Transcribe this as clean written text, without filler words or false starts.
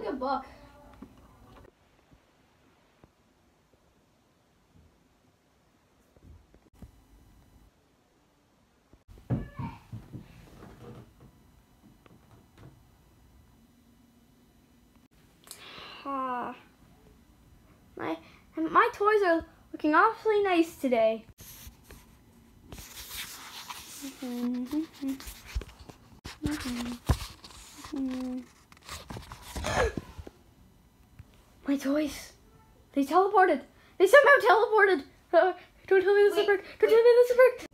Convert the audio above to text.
like a book. My toys are looking awfully nice today. My toys. They teleported. They somehow teleported. Don't tell me this is a bird. Don't tell me this is a bird.